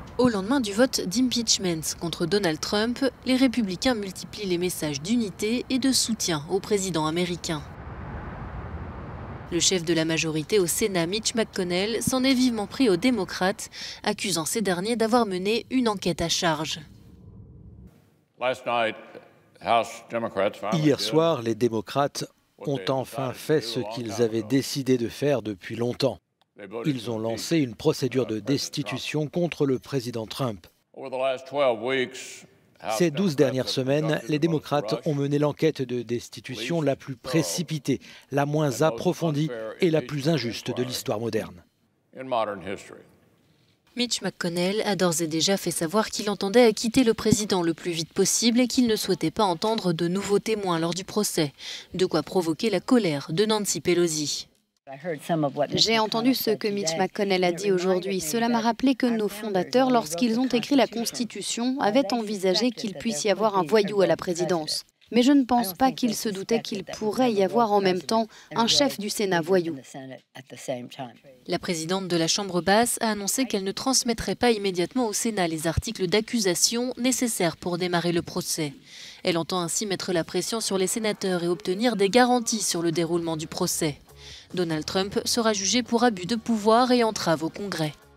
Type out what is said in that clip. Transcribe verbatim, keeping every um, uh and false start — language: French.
Au lendemain du vote d'impeachment contre Donald Trump, les républicains multiplient les messages d'unité et de soutien au président américain. Le chef de la majorité au Sénat, Mitch McConnell, s'en est vivement pris aux démocrates, accusant ces derniers d'avoir mené une enquête à charge. Hier soir, les démocrates ont enfin fait ce qu'ils avaient décidé de faire depuis longtemps. Ils ont lancé une procédure de destitution contre le président Trump. Ces douze dernières semaines, les démocrates ont mené l'enquête de destitution la plus précipitée, la moins approfondie et la plus injuste de l'histoire moderne. Mitch McConnell a d'ores et déjà fait savoir qu'il entendait acquitter le président le plus vite possible et qu'il ne souhaitait pas entendre de nouveaux témoins lors du procès, de quoi provoquer la colère de Nancy Pelosi. J'ai entendu ce que Mitch McConnell a dit aujourd'hui. Cela m'a rappelé que nos fondateurs, lorsqu'ils ont écrit la Constitution, avaient envisagé qu'il puisse y avoir un voyou à la présidence. Mais je ne pense pas qu'ils se doutaient qu'il pourrait y avoir en même temps un chef du Sénat voyou. La présidente de la Chambre basse a annoncé qu'elle ne transmettrait pas immédiatement au Sénat les articles d'accusation nécessaires pour démarrer le procès. Elle entend ainsi mettre la pression sur les sénateurs et obtenir des garanties sur le déroulement du procès. Donald Trump sera jugé pour abus de pouvoir et entrave au Congrès.